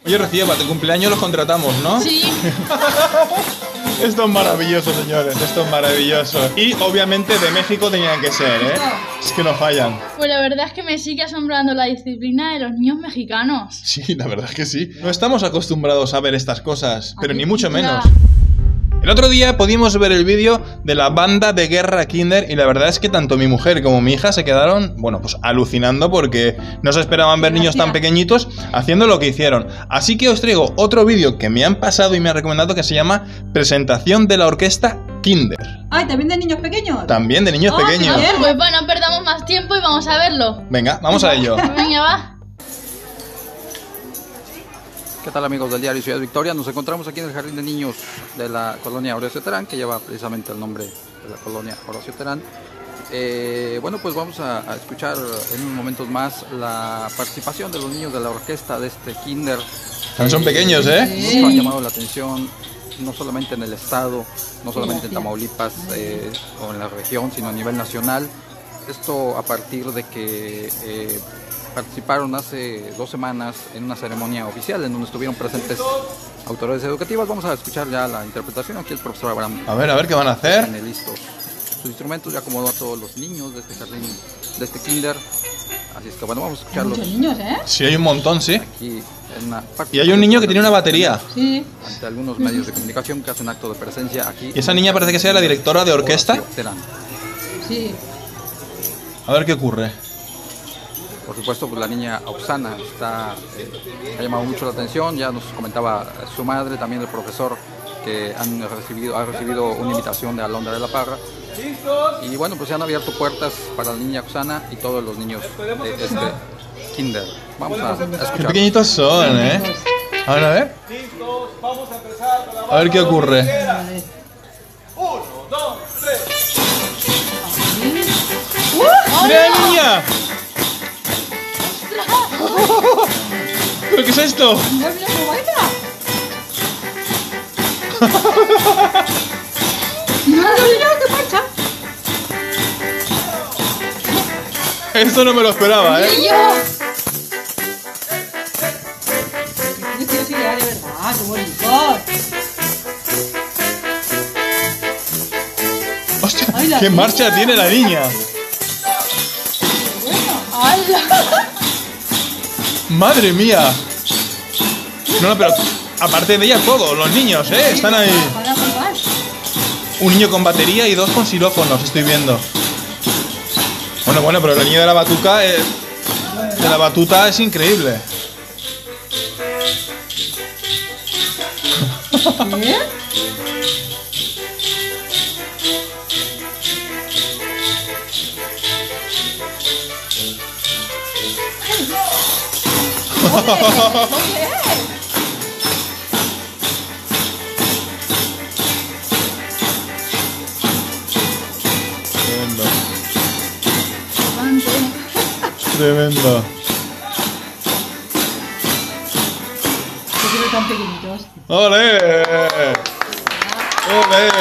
Oye, Rocío, para tu cumpleaños los contratamos, ¿no? Sí. Esto es maravilloso, señores, esto es maravilloso. Y obviamente de México tenían que ser, ¿eh? Es que no fallan. Pues la verdad es que me sigue asombrando la disciplina de los niños mexicanos. Sí, la verdad es que sí. No estamos acostumbrados a ver estas cosas, pero ni mucho menos. Ya. El otro día pudimos ver el vídeo de la banda de guerra Kinder y la verdad es que tanto mi mujer como mi hija se quedaron, bueno, pues alucinando porque no se esperaban ver niños tan pequeñitos haciendo lo que hicieron. Así que os traigo otro vídeo que me han pasado y me han recomendado que se llama Presentación de la Orquesta Kinder. Ay, ¿también de niños pequeños? También de niños pequeños. bien. Pues bueno, no perdamos más tiempo y vamos a verlo. Venga, vamos a ello. Venga, va. ¿Qué tal, amigos del diario Ciudad Victoria? Nos encontramos aquí en el jardín de niños de la colonia Horacio Terán, que lleva precisamente el nombre de la colonia Horacio Terán. Bueno, pues vamos a escuchar en unos momentos más la participación de los niños de la orquesta de este kinder. También son pequeños, ¿eh? Mucho han llamado la atención, no solamente en el estado, no solamente en Tamaulipas o en la región, sino a nivel nacional. Esto a partir de que participaron hace 2 semanas en una ceremonia oficial en donde estuvieron presentes autoridades educativas. Vamos a escuchar ya la interpretación. Aquí el profesor Abraham. A ver qué van a hacer. Tiene listos sus instrumentos, ya acomodó a todos los niños de este jardín, de este kinder. Así es que bueno, vamos a escucharlos. Muchos niños, ¿eh? Sí, hay un montón, sí. Aquí en una parte. Y hay un niño que tiene una batería. Sí. Ante algunos medios de comunicación que hacen acto de presencia aquí. Y esa niña parece que sea la directora de orquesta. Horacio Terán. Sí. A ver qué ocurre. Por supuesto, pues la niña Oxana ha llamado mucho la atención. Ya nos comentaba su madre, también el profesor, que ha recibido una invitación de Alondra de la Parra. Y bueno, pues se han abierto puertas para la niña Oxana y todos los niños de este kinder. Vamos a escuchar. Qué pequeñitos son, ¿eh? A ver. A ver qué ocurre. 1, 2, 3. ¡Mira la niña! ¿Pero qué es esto? ¡Mira, mira cómo baila! ¡Mira, qué marcha! Esto no me lo esperaba, ¿eh? ¡Y yo! ¡Qué curiosidad, de verdad! ¡Qué bonito! ¡Hostia! Ay, la ¡Qué niña. marcha tiene la niña! ¡Hala! ¡Madre mía! No, pero aparte de ella, todos los niños, ¿eh? Están ahí. Para comprar. Un niño con batería y 2 con xilófonos, estoy viendo. Bueno, pero la niña de la batuca es increíble. ¿Qué? Tremendo. Bastante. Tremendo. Qué quiero tan pequeñitos. ¡Ole! ¡Ole!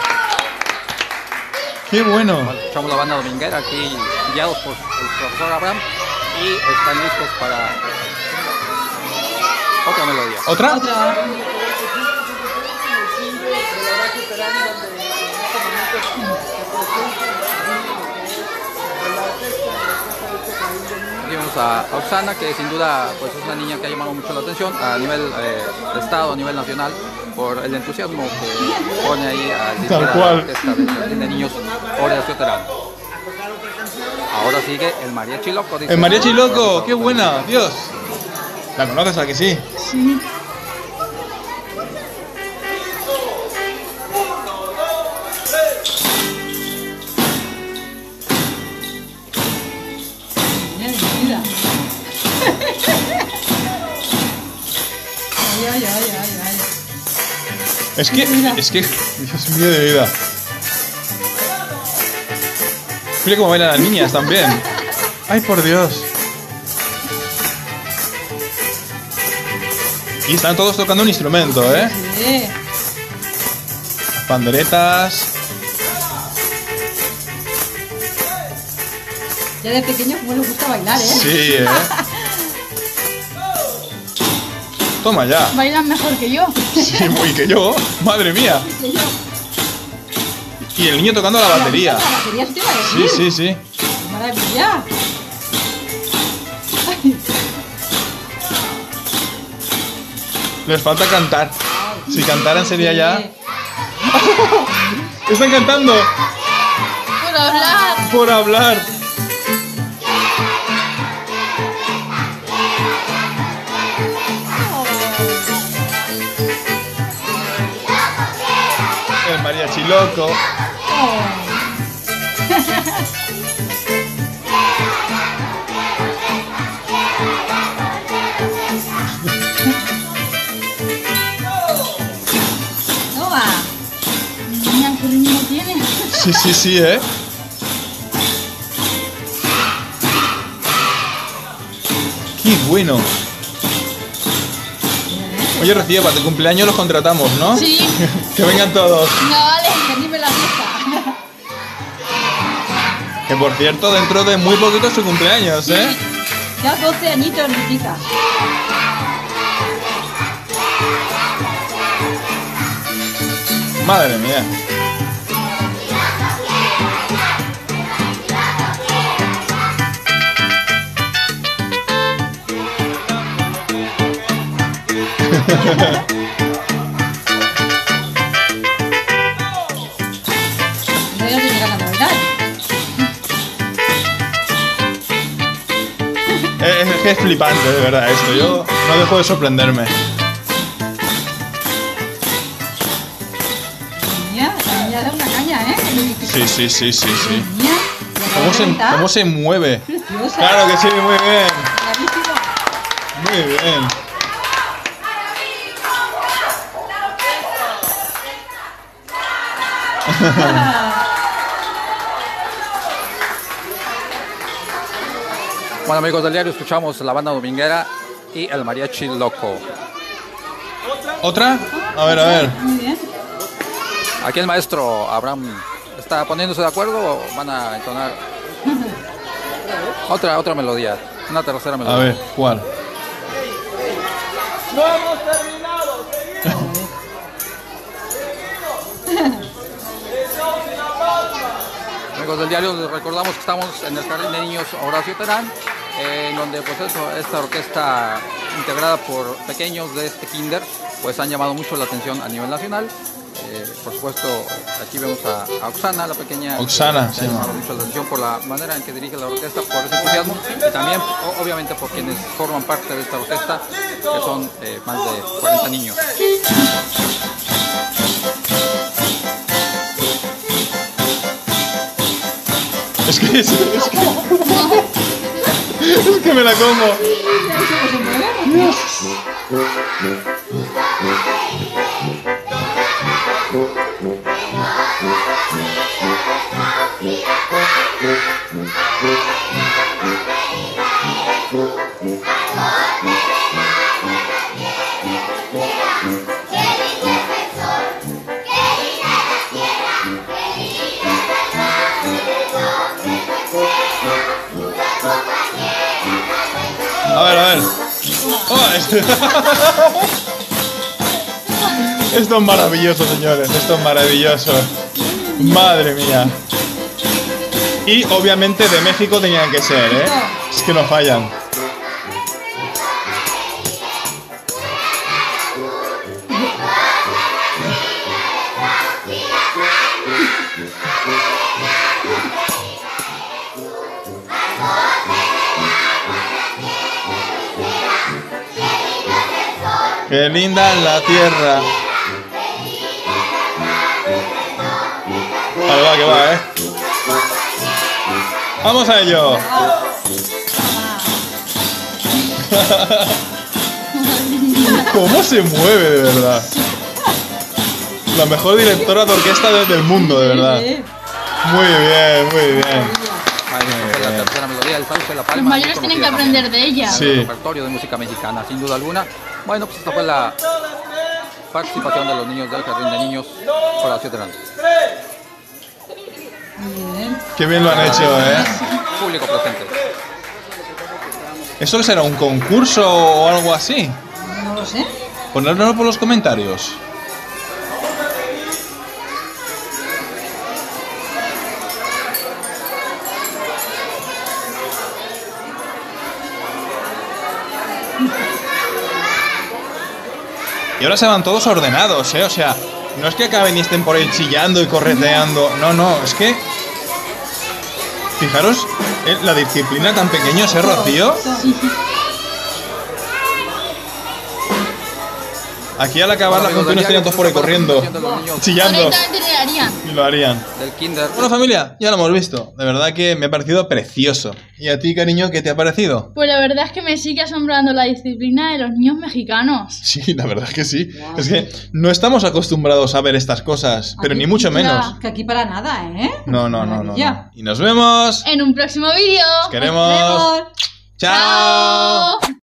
¡Qué bueno! Bueno, escuchamos la banda dominguera aquí, guiados por el profesor Abraham, y están listos para otra melodía. ¿Otra? Otra. Aquí vemos a Oxana, que sin duda pues es una niña que ha llamado mucho la atención a nivel de estado, a nivel nacional, por el entusiasmo que pone ahí a Tal cual. la orquesta del Jardín de Niños Horacio Terán. Ahora sigue el mariachi loco. Dice. ¡El mariachi loco! ¡Qué buena! ¡Dios! ¿La conoces, a que sí? Sí. Mira mi vida. Ay. Es que, Dios mío de vida. Mira cómo bailan las niñas también. ¡Ay, por Dios! Y están todos tocando un instrumento, ¿eh? Sí. Las panderetas. Ya de pequeños como les gusta bailar, ¿eh? Sí, ¿eh? Toma ya. Bailan mejor que yo. Sí, muy que yo. Madre mía. Y el niño tocando la batería. La batería se te va a Sí, decir. sí, sí. Maravilla. Les falta cantar. Si cantaran sería ya. ¡Están cantando! Por hablar. Por hablar. El mariachi loco. Toma. Niña, ¿qué ritmo tiene? Sí, sí, sí, ¿eh? ¡Qué bueno! Oye, Rocío, para tu cumpleaños los contratamos, ¿no? Sí. Que vengan todos. No, vale. Que anime la fiesta. Que por cierto, dentro de muy poquito es su cumpleaños, ¿eh? Ya 12 añitos, mi chica. Madre mía. No voy a llegar a la Navidad. Es flipante, de verdad, esto. Yo no dejo de sorprenderme. La niña da una caña, ¿eh? Sí, sí, sí, sí, sí. Niña, ¿Cómo se mueve? Preciosa. Claro que sí, muy bien. Bravísima. Muy bien. Bueno, amigos del diario, escuchamos la banda dominguera y el mariachi loco. ¿Otra? A ver, a ver. Muy bien. Aquí el maestro Abraham está poniéndose de acuerdo o van a entonar otra melodía, una tercera A melodía. ver, ¿cuál? ¡No hemos terminado! ¡Seguimos! Amigos del diario, les recordamos que estamos en el Jardín de Niños Horacio Terán, en donde pues esta orquesta integrada por pequeños de este kinder pues han llamado mucho la atención a nivel nacional. Por supuesto, aquí vemos a Oksana, la pequeña. Oksana, que sí. ha llamado mucho la atención por la manera en que dirige la orquesta, por ese entusiasmo, y también, obviamente, por quienes forman parte de esta orquesta, que son más de 40 niños. Es que me la como. A ver, a ver. Oh, esto es maravilloso, señores. Esto es maravilloso. Madre mía. Y obviamente de México tenían que ser, ¿eh? Es que no fallan. Qué linda es la tierra. Vale, va, que va, ¿eh? ¡Vamos a ello! ¿Cómo se mueve, de verdad? La mejor directora de orquesta del mundo, de verdad. Muy bien, muy bien. La tercera melodía, el sauce, la palma. Los mayores tienen que aprender de ella. Sí. El repertorio de música mexicana, sin duda alguna. Bueno, pues esta fue la participación de los niños del Jardín de Niños Horacio Terán. Qué bien lo han hecho, ¿eh? Público presente. ¿Eso será un concurso o algo así? No lo sé. Ponedlo por los comentarios. Y ahora se van todos ordenados, ¿eh? O sea, no es que acaben y estén por ahí chillando y correteando. No, no, es que... Fijaros, la disciplina tan pequeña, ese Rocío. Aquí al acabar las funciones estarían todos por ahí corriendo, chillando. Directamente le harían. Y lo harían. Del kinder. Bueno, familia, ya lo hemos visto. De verdad que me ha parecido precioso. ¿Y a ti, cariño, qué te ha parecido? Pues la verdad es que me sigue asombrando la disciplina de los niños mexicanos. Sí, la verdad es que sí. Es que no estamos acostumbrados a ver estas cosas, pero ni mucho menos. Que aquí para nada, ¿eh? No, no, no, no, Maravilla. no. Y nos vemos. En un próximo vídeo. Os queremos. Nos vemos. Chao. ¡Chao!